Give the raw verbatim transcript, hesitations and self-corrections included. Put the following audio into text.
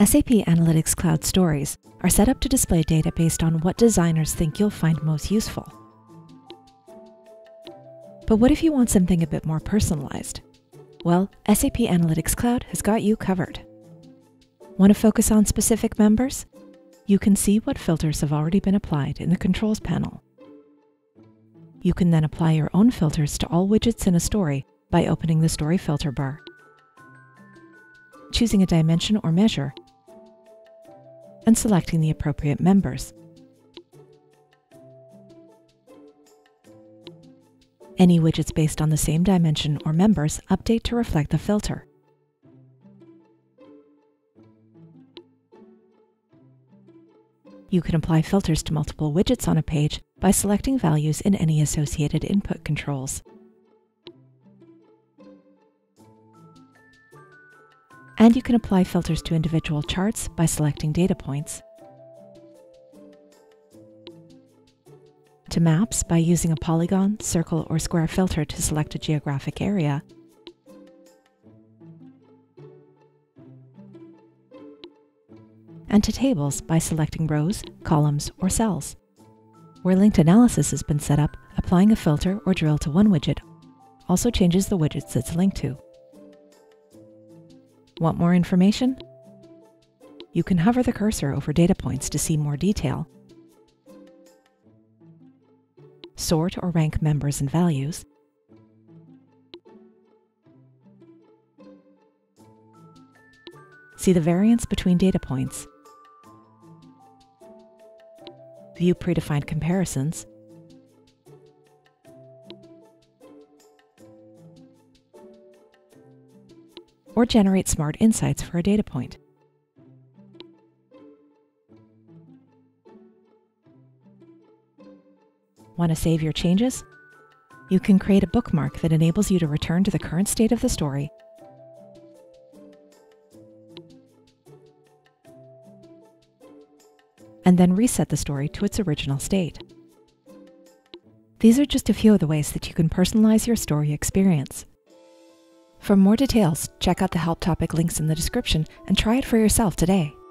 S A P Analytics Cloud Stories are set up to display data based on what designers think you'll find most useful. But what if you want something a bit more personalized? Well, S A P Analytics Cloud has got you covered. Want to focus on specific members? You can see what filters have already been applied in the Controls panel. You can then apply your own filters to all widgets in a story by opening the Story filter bar, choosing a dimension or measure, and selecting the appropriate members. Any widgets based on the same dimension or members update to reflect the filter. You can apply filters to multiple widgets on a page by selecting values in any associated input controls. And you can apply filters to individual charts by selecting data points, to maps by using a polygon, circle, or square filter to select a geographic area, and to tables by selecting rows, columns, or cells. Where linked analysis has been set up, applying a filter or drill to one widget also changes the widgets it's linked to. Want more information? You can hover the cursor over data points to see more detail, sort or rank members and values, see the variance between data points, view predefined comparisons, or generate smart insights for a data point. Want to save your changes? You can create a bookmark that enables you to return to the current state of the story, and then reset the story to its original state. These are just a few of the ways that you can personalize your story experience. For more details, check out the help topic links in the description and try it for yourself today.